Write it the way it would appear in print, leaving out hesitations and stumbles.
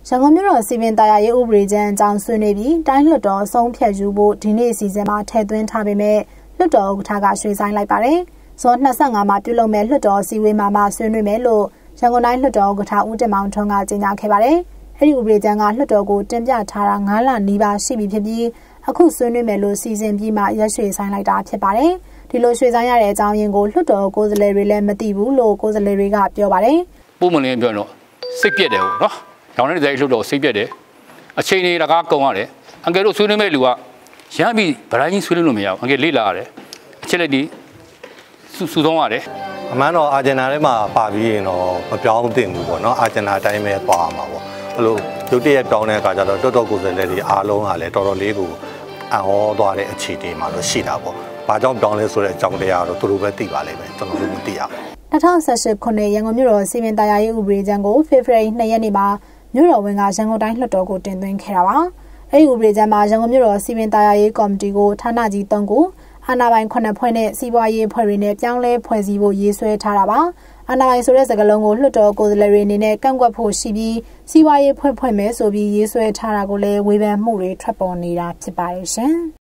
ရန်ကုန်မြို့တော်စီမံတရားရေးဥပဒေကြမ်းအကြောင်းဆွေးနွေးပြီးတိုင်းလွှတ်တော်ဆုံးဖြတ်ယူဖို့ဒီနေ့အစီအစဉ်မှာထည့်သွင်းထားပေမဲ့လွှတ်တော်ဥက္ကဋ္ဌကရွှေ့ဆိုင်းလိုက်ပါတယ်။ဇွန်25မှာပြုလုပ်မဲ့လွှတ်တော်စည်းဝေးမှာဆွေးနွေးမယ်လို့ရန်ကုန်တိုင်းလွှတ်တော်ဥက္ကဋ္ဌဦးတင်မောင်ထွန်းကကြေညာခဲ့ပါတယ်။အဲဒီဥပဒေကြမ်းကလွှတ်တော်ကိုတင်ပြထားတာ9လနီးပါးရှိပြီဖြစ်ပြီးအခုဆွေးနွေးမယ်လို့စီစဉ်ပြီးမှရက်ရွှေ့ဆိုင်းလိုက်တာဖြစ်ပါတယ်။ဒီလိုရွှေ့ဆိုင်းရတဲ့အကြောင်းရင်းကိုလွှတ်တော်ကိုယ်စားလှယ်တွေလည်းမသိဘူးလို့ကိုယ်စားလှယ်တွေကပြောပါတယ်။ပုံမှန်လေးပြောတော့စိတ်ပြက်တယ်ဟုတ်နော်။ရောင်နေတဲ့လွှတ်တော်စိတ်ပြက်တယ်။အချိန်တွေတကားကုန်ရတယ်။အငယ်တို့ဆွေးနွေးမဲ့လူကရမ်းပြီးဗတိုင်းကြီးဆွေးနွေးလို့မရဘူး။အငယ်လေးလာရတယ်။အချက်လက်ဒီစုသုံးရတယ်။အမှန်တော့အာဂျင်နာထဲမှာပါပြီးရင်တော့မပြောင်းသင့်ဘူးပေါ့နော်။အာဂျင်နာတိုင်းပဲသွားမှာပေါ့။အဲ့လိုရုတ်တရက်ပြောင်းတဲ့အခါကျတော့တော်တော်ကိုယ်စားလှယ်တွေအားလုံးကလည်းတော်တော်လေးကိုအံ့ဩသွားတဲ့အခြေအနေမှာတော့ရှိတာပေါ့။ဘာကြောင့်ပြောင်းလဲဆိုတဲ့အကြောင်းတရားတော့သူတို့ပဲသိပါလိမ့်မယ်။ကျွန်တော်တို့မသိရဘူး။2018ခုနှစ်ရန်ကုန်မြို့တော်စီမံတရားရေးဥပဒေကြမ်းကိုဖေဖော်ဝါရီ2ရက်နေ့မှာမြို့တော်ဝန်ကရန်ကုန်တိုင်းလွှတ်တော်ကိုတင်သွင်းခဲ့တာပါ။အဲဒီဥပဒေကြမ်းမှာရန်ကုန်မြို့တော်စီမံတရားရေးကော်မတီကိုဌာနကြီး3ခုအာဏာပိုင်9ဖွဲ့နဲ့စီးပွားရေးအဖွဲ့တွေနဲ့ပြောင်းလဲဖွဲ့စည်းဖို့ရေးဆွဲထားတာပါ။အာဏာပိုင်ဆိုတဲ့စကားလုံးကိုလွှတ်တော်ကိုယ်စားလှယ်တွေအနေနဲ့ကန့်ကွက်ဖို့ရှိပြီးစီးပွားရေးဖွဲ့မယ်ဆိုပြီးရေးဆွဲထားတာကိုလည်းဝေဖန်မှုတွေထွက်ပေါ်နေတာဖြစ်ပါတယ်ရှင်။